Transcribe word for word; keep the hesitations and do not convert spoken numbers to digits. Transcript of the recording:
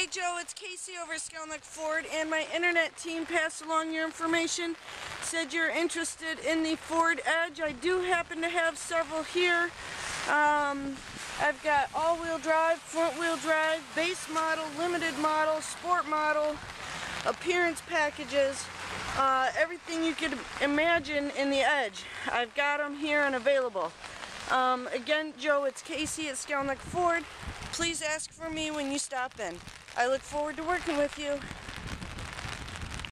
Joe, it's Kaycy over at Skalnek Ford, and my internet team passed along your information, said you're interested in the Ford Edge. I do happen to have several here. Um, I've got all-wheel drive, front-wheel drive, base model, limited model, sport model, appearance packages, uh, everything you could imagine in the Edge. I've got them here and available. Um, again, Joe, it's Kaycy at Skalnek Ford. Please ask for me when you stop in. I look forward to working with you.